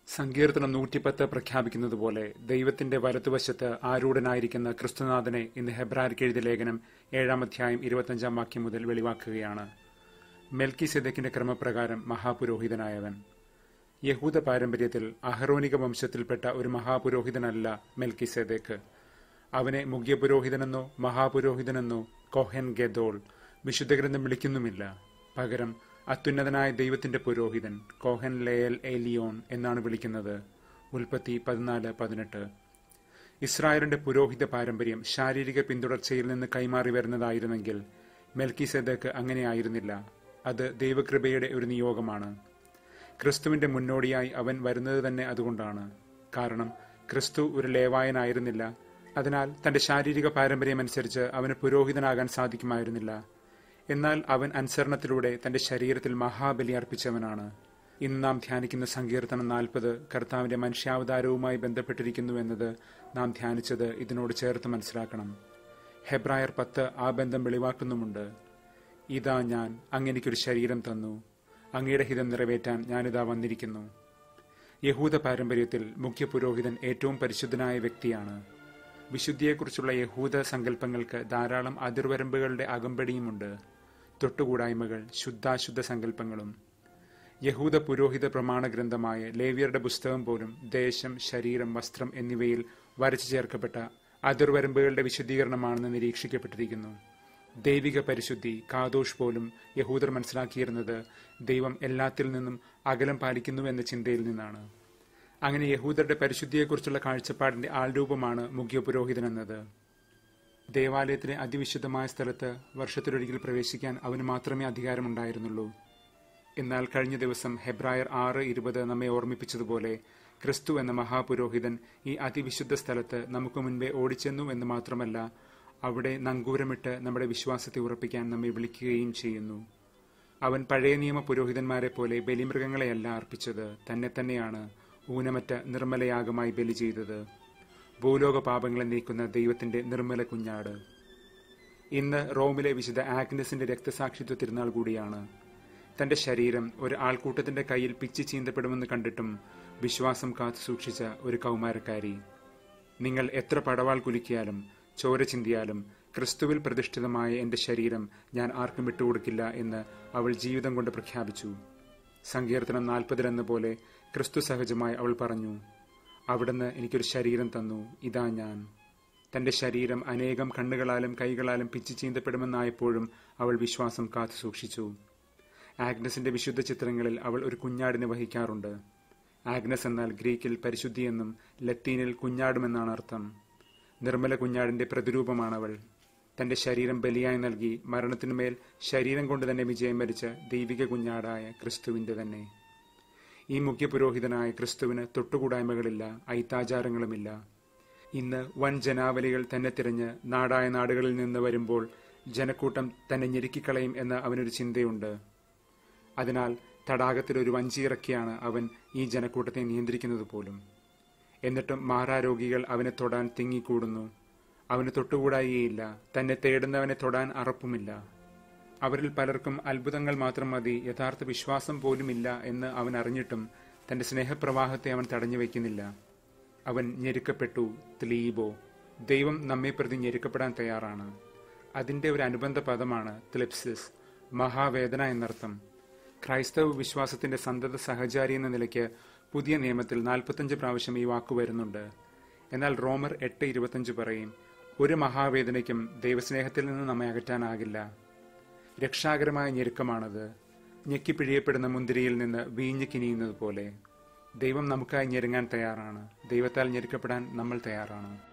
സങ്കീർത്തനം 110 പ്രഖ്യാപിക്കുന്നത് പോലെ ദൈവത്തിന്റെ വലതുവശത്ത് ആരൂഢനായിരിക്കുന്ന ക്രിസ്തുനാഥനെ ഇന്ന് ഹെബ്രായർക്ക് എഴുതിയ ലേഖനം 7-ാം അധ്യായം 25-ാം വാക്യം മുതൽ വെളിവാക്കുകയാണ്. മെൽക്കിസെദെക്കിന്റെ ക്രമപ്രകാരം മഹാപുരോഹിതനായവൻ. യഹൂദ പാരമ്പര്യത്തിൽ അഹറോനിക വംശത്തിൽപ്പെട്ട ഒരു മഹാപുരോഹിതനല്ല മെൽക്കിസെദെക്ക്. അവനെ മുഖ്യപുരോഹിതനെന്നോ മഹാപുരോഹിതനെന്നോ കൊഹൻ ഗെദോൾ വിശുദ്ധഗ്രന്ഥം വിളിക്കുന്നുമില്ല. പകരം അത്യുന്നതനായ ദൈവത്തിന്റെ പുരോഹിതൻ കോഹൻ ലേയൽ എലിയോൺ എന്നാണ് വിളിക്കുന്നത്. ഉൽപ്പത്തി 14:18. ഇസ്രായേലിന്റെ പുരോഹിത പാരമ്പര്യം ശാരീരിക പിന്തുടർച്ചയിൽ നിന്ന് കൈമാറി വരുന്നതായിരുന്നെങ്കിൽ മെൽക്കിസെദെക്ക് അങ്ങനെയായിരുന്നില്ല. അത് ദൈവകൃപയുടെ ഒരു നിയോഗമാണ്. ക്രിസ്തുവിന്റെ മുന്നോടിയായി അവൻ വരുന്നത് തന്നെ അതുകൊണ്ടാണ്. കാരണം ക്രിസ്തു ഒരു ലേവായനായിരുന്നില്ല. അതിനാൽ തന്റെ ശാരീരിക പാരമ്പര്യമനുസരിച്ച് അവന് പുരോഹിതനാകാൻ സാധിക്കുമായിരുന്നില്ല. എന്നാൽ അവൻ അനുസരണത്തിലൂടെ തന്റെ ശരീരത്തിൽ മഹാബലി അർപ്പിച്ചവനാണ്. ഇന്ന് നാം ധ്യാനിക്കുന്ന സങ്കീർത്തനം 40 കർത്താവിന്റെ മനുഷ്യാവതാരവുമായി ബന്ധപ്പെട്ടിരിക്കുന്നുവെന്നത് നാം ധ്യാനിച്ചത് ഇതിനോട് ചേർത്ത് മനസ്സിലാക്കണം. ഹെബ്രായർ 10 ആ ബന്ധം വെളിവാക്കുന്നുമുണ്ട്. ഇതാ ഞാൻ അങ്ങെനിക്കൊരു ശരീരം തന്നു, അങ്ങയുടെ ഹിതം നിറവേറ്റാൻ ഞാനിതാ വന്നിരിക്കുന്നു. യഹൂദ പാരമ്പര്യത്തിൽ മുഖ്യപുരോഹിതൻ ഏറ്റവും പരിശുദ്ധനായ വ്യക്തിയാണ്. വിശുദ്ധിയെക്കുറിച്ചുള്ള യഹൂദ സങ്കല്പങ്ങൾക്ക് ധാരാളം അതിർവരമ്പുകളുടെ അകമ്പടിയുമുണ്ട്. തൊട്ടുകൂടായ്മകൾ, ശുദ്ധാശുദ്ധ സങ്കല്പങ്ങളും. യഹൂദ പുരോഹിത പ്രമാണ ഗ്രന്ഥമായ ലേവ്യരുടെ പുസ്തകം പോലും ദേശം, ശരീരം, വസ്ത്രം എന്നിവയിൽ വരച്ചു ചേർക്കപ്പെട്ട അതിർവരമ്പുകളുടെ വിശുദ്ധീകരണമാണെന്ന് നിരീക്ഷിക്കപ്പെട്ടിരിക്കുന്നു. ദൈവിക പരിശുദ്ധി, കാദോഷ് പോലും യഹൂദർ മനസ്സിലാക്കിയിരുന്നത് ദൈവം എല്ലാത്തിൽ നിന്നും അകലം പാലിക്കുന്നുവെന്ന ചിന്തയിൽ നിന്നാണ്. അങ്ങനെ യഹൂദരുടെ പരിശുദ്ധിയെക്കുറിച്ചുള്ള കാഴ്ചപ്പാടിന്റെ ആൾരൂപമാണ് മുഖ്യപുരോഹിതനെന്നത്. ദേവാലയത്തിലെ അതിവിശുദ്ധമായ സ്ഥലത്ത് വർഷത്തിലൊരിക്കൽ പ്രവേശിക്കാൻ അവന് മാത്രമേ അധികാരമുണ്ടായിരുന്നുള്ളൂ. എന്നാൽ കഴിഞ്ഞ ദിവസം ഹെബ്രായർ 6:20 നമ്മെ ഓർമ്മിപ്പിച്ചതുപോലെ ക്രിസ്തു എന്ന മഹാപുരോഹിതൻ ഈ അതിവിശുദ്ധ സ്ഥലത്ത് നമുക്ക് മുൻപേ ഓടിച്ചെന്നു എന്ന് മാത്രമല്ല, അവിടെ നങ്കൂരമിട്ട് നമ്മുടെ വിശ്വാസത്തെ ഉറപ്പിക്കാൻ നമ്മെ വിളിക്കുകയും ചെയ്യുന്നു. അവൻ പഴയ നിയമ പുരോഹിതന്മാരെ പോലെ ബലിമൃഗങ്ങളെയല്ല അർപ്പിച്ചത്, തന്നെ തന്നെയാണ് ഊനമറ്റ നിർമ്മലയാഗമായി ബലി ചെയ്തത്. ഭൂലോക പാപങ്ങളെ നീക്കുന്ന ദൈവത്തിന്റെ നിർമ്മല കുഞ്ഞാട്. ഇന്ന് റോമിലെ വിശുദ്ധ ആഗ്നസിന്റെ രക്തസാക്ഷിത്വ തിരുനാൾ കൂടിയാണ്. തന്റെ ശരീരം ഒരു ആൾക്കൂട്ടത്തിന്റെ കയ്യിൽ പിച്ചി ചീന്തപ്പെടുമെന്ന് കണ്ടിട്ടും വിശ്വാസം കാത്തു സൂക്ഷിച്ച ഒരു കൗമാരക്കാരി. നിങ്ങൾ എത്ര പടവാൾ കുലുക്കിയാലും ചോര ചിന്തിയാലും ക്രിസ്തുവിൽ പ്രതിഷ്ഠിതമായ എന്റെ ശരീരം ഞാൻ ആർക്കും വിട്ടുകൊടുക്കില്ല എന്ന് അവൾ ജീവിതം കൊണ്ട് പ്രഖ്യാപിച്ചു. സങ്കീർത്തനം 40 പോലെ ക്രിസ്തു സഹജമായി അവൾ പറഞ്ഞു, അവിടുന്ന് എനിക്കൊരു ശരീരം തന്നു, ഇതാ ഞാൻ. തന്റെ ശരീരം അനേകം കണ്ണുകളാലും കൈകളാലും പിച്ചി ചീന്തപ്പെടുമെന്നായപ്പോഴും അവൾ വിശ്വാസം കാത്തു സൂക്ഷിച്ചു. ആഗ്നസിന്റെ വിശുദ്ധ ചിത്രങ്ങളിൽ അവൾ ഒരു കുഞ്ഞാടിനെ വഹിക്കാറുണ്ട്. ആഗ്നസ് എന്നാൽ ഗ്രീക്കിൽ പരിശുദ്ധിയെന്നും ലത്തീനിൽ കുഞ്ഞാടുമെന്നാണ് അർത്ഥം. നിർമ്മല കുഞ്ഞാടിന്റെ പ്രതിരൂപമാണവൾ. തന്റെ ശരീരം ബലിയായി നൽകി മരണത്തിനുമേൽ ശരീരം കൊണ്ട് തന്നെ വിജയം വരിച്ച ദൈവിക കുഞ്ഞാടായ ക്രിസ്തുവിന്റെ തന്നെ. ഈ മുഖ്യപുരോഹിതനായ ക്രിസ്തുവിന് തൊട്ടുകൂടായ്മകളില്ല, ഐത്താചാരങ്ങളുമില്ല. ഇന്ന് വൻ ജനാവലികൾ തന്നെ തിരഞ്ഞ് നാടായ നാടുകളിൽ നിന്ന് വരുമ്പോൾ ജനക്കൂട്ടം തന്നെ ഞെരുക്കിക്കളയും എന്ന അവനൊരു ചിന്തയുണ്ട്. അതിനാൽ തടാകത്തിൽ ഒരു വഞ്ചിയിറക്കിയാണ് അവൻ ഈ ജനക്കൂട്ടത്തെ നിയന്ത്രിക്കുന്നത് പോലും. എന്നിട്ടും മാറാരോഗികൾ അവനെ തൊടാൻ തിങ്ങിക്കൂടുന്നു. അവന് തൊട്ടുകൂടായികയില്ല, തന്നെ തേടുന്നവനെ തൊടാൻ അറപ്പുമില്ല. അവരിൽ പലർക്കും അത്ഭുതങ്ങൾ മാത്രം മതി, യഥാർത്ഥ വിശ്വാസം പോലുമില്ല എന്ന് അവൻ അറിഞ്ഞിട്ടും തന്റെ സ്നേഹപ്രവാഹത്തെ അവൻ തടഞ്ഞു വയ്ക്കുന്നില്ല. അവൻ ഞെരുക്കപ്പെട്ടു, ത്ലീബോ. ദൈവം നമ്മെ പ്രതി ഞെരുക്കപ്പെടാൻ തയ്യാറാണ്. അതിന്റെ ഒരു അനുബന്ധ പദമാണ് ത്ലിപ്സിസ്, മഹാവേദന എന്നർത്ഥം. ക്രൈസ്തവ വിശ്വാസത്തിന്റെ സന്തത സഹചാരി എന്ന നിലയ്ക്ക് പുതിയ നിയമത്തിൽ 45 പ്രാവശ്യം ഈ വാക്കു വരുന്നുണ്ട്. എന്നാൽ റോമർ 8:25 പറയും, ഒരു മഹാവേദനയ്ക്കും ദൈവസ്നേഹത്തിൽ നിന്ന് നമ്മെ അകറ്റാനാകില്ല. രക്ഷാകരമായ ഞെരുക്കമാണത്. ഞെക്കിപ്പിഴിയപ്പെടുന്ന മുന്തിരിയിൽ നിന്ന് വീഞ്ഞ് കിനിയുന്നത് പോലെ. ദൈവം നമുക്കായി ഞെരുങ്ങാൻ തയ്യാറാണ്. ദൈവത്താൽ ഞെരുക്കപ്പെടാൻ നമ്മൾ തയ്യാറാണ്.